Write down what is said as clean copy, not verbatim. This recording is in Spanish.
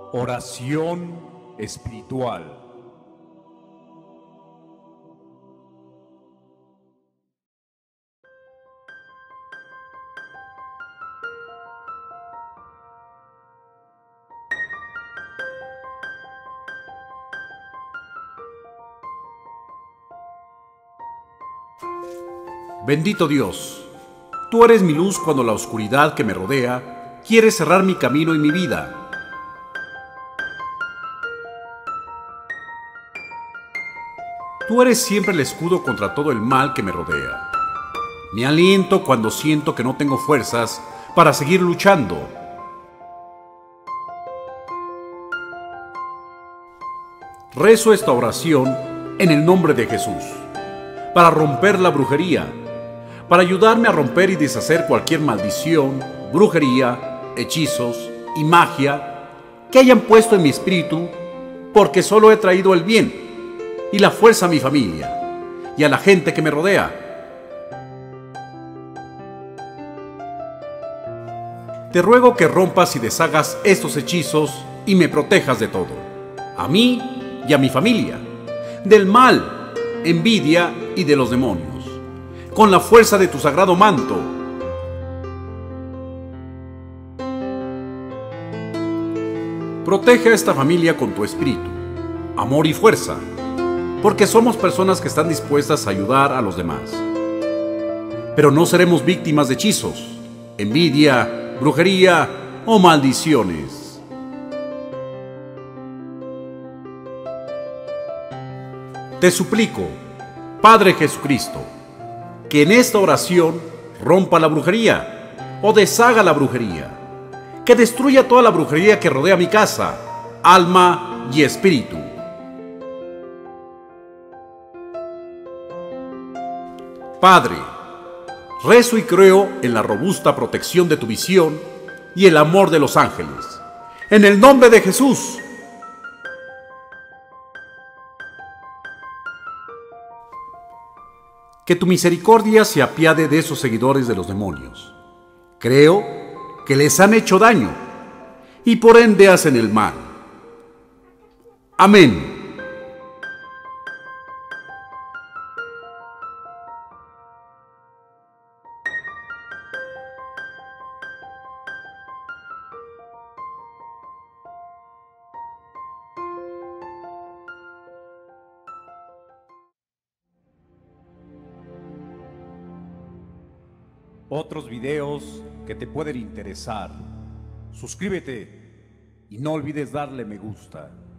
Oración espiritual. Bendito Dios, tú eres mi luz cuando la oscuridad que me rodea quiere cerrar mi camino y mi vida. Tú eres siempre el escudo contra todo el mal que me rodea. Mi aliento cuando siento que no tengo fuerzas para seguir luchando. Rezo esta oración en el nombre de Jesús, para romper la brujería, para ayudarme a romper y deshacer cualquier maldición, brujería, hechizos y magia que hayan puesto en mi espíritu, porque solo he traído el bien y la fuerza a mi familia y a la gente que me rodea. Te ruego que rompas y deshagas estos hechizos y me protejas de todo, a mí y a mi familia, del mal, envidia y de los demonios, con la fuerza de tu sagrado manto. Protege a esta familia con tu espíritu, amor y fuerza, porque somos personas que están dispuestas a ayudar a los demás. Pero no seremos víctimas de hechizos, envidia, brujería o maldiciones. Te suplico, Padre Jesucristo, que en esta oración rompa la brujería o deshaga la brujería, que destruya toda la brujería que rodea mi casa, alma y espíritu. Padre, rezo y creo en la robusta protección de tu visión y el amor de los ángeles. En el nombre de Jesús. Que tu misericordia se apiade de esos seguidores de los demonios. Creo que les han hecho daño y por ende hacen el mal. Amén. Otros videos que te pueden interesar. Suscríbete y no olvides darle me gusta.